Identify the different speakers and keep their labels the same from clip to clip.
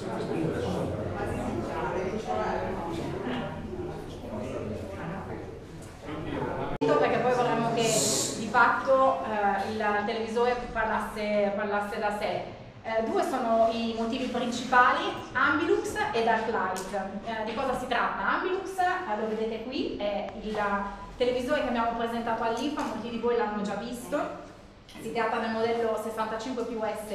Speaker 1: Perché poi vorremmo che di fatto il televisore parlasse da sé. Due sono i motivi principali, Ambilux e Darklight. Di cosa si tratta? Ambilux, lo vedete qui, è il televisore che abbiamo presentato all'IFA, molti di voi l'hanno già visto. Si tratta del modello 65PS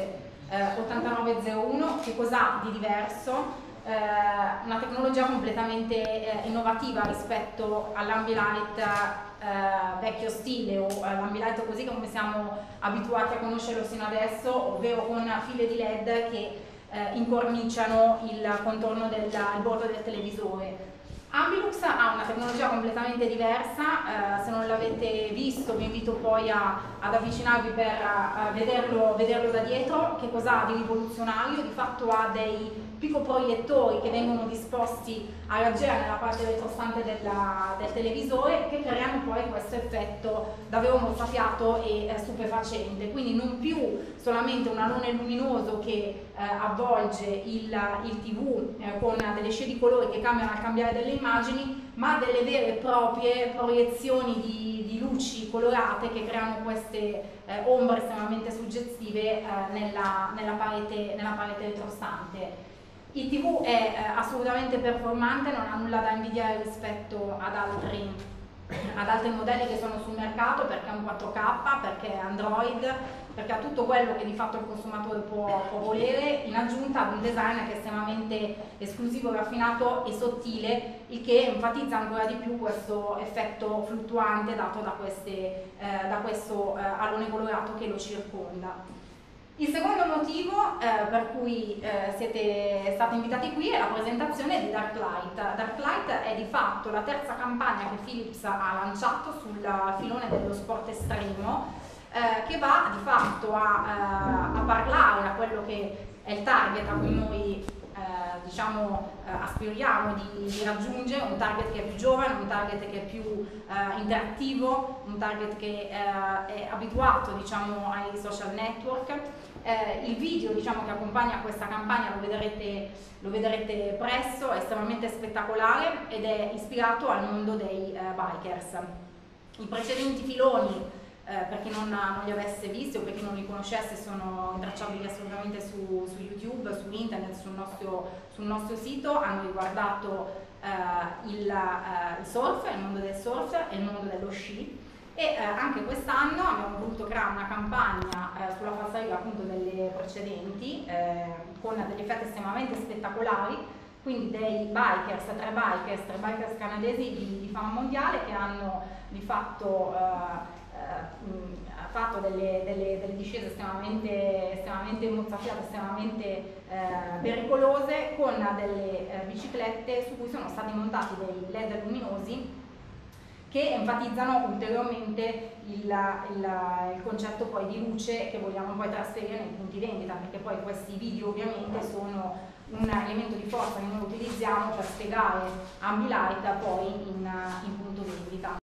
Speaker 1: 8901. Che cos'ha di diverso? Una tecnologia completamente innovativa rispetto all'Ambilight vecchio stile o l'Ambilight così come siamo abituati a conoscerlo sino adesso, ovvero con file di LED che incorniciano il contorno del bordo del televisore. Ambilux ha una tecnologia completamente diversa, se non l'avete visto vi invito poi ad avvicinarvi per vederlo da dietro. Che cosa ha di rivoluzionario? Di fatto ha dei picoproiettori che vengono disposti a raggiera nella parte retrostante del televisore, che creano poi questo effetto davvero mozzafiato e stupefacente. Quindi non più solamente un alone luminoso che avvolge il TV con delle scie di colori che cambiano al cambiare delle immagini, ma delle vere e proprie proiezioni di luci colorate che creano queste ombre estremamente suggestive nella parete retrostante. Il TV è assolutamente performante, non ha nulla da invidiare rispetto ad altri modelli che sono sul mercato, perché è un 4K, perché è Android, perché ha tutto quello che di fatto il consumatore può volere, in aggiunta ad un design che è estremamente esclusivo, raffinato e sottile, il che enfatizza ancora di più questo effetto fluttuante dato da questo alone colorato che lo circonda. Il secondo motivo per cui siete stati invitati qui è la presentazione di Darklight. Darklight è di fatto la terza campagna che Philips ha lanciato sul filone dello sport estremo, che va di fatto a parlare a quello che è il target a cui noi aspiriamo di raggiungere, un target che è più giovane, un target che è più interattivo, un target che è abituato ai social network. Il video che accompagna questa campagna lo vedrete presto, è estremamente spettacolare ed è ispirato al mondo dei bikers. I precedenti filoni, per chi non li avesse visti o per chi non li conoscesse, sono intracciabili assolutamente su YouTube, su internet, sul nostro sito. Hanno riguardato il surf, il mondo del surf e il mondo dello sci, e anche quest'anno abbiamo voluto creare una campagna sulla falsariga appunto delle precedenti, con degli effetti estremamente spettacolari, quindi dei tre bikers canadesi di fama mondiale, che hanno di fatto fatto delle discese estremamente mozzafiate, estremamente pericolose, con delle biciclette su cui sono stati montati dei LED luminosi che enfatizzano ulteriormente il concetto poi di luce che vogliamo poi trasferire nei punti vendita, perché poi questi video ovviamente sono un elemento di forza che noi utilizziamo per spiegare Ambilight poi in punto vendita.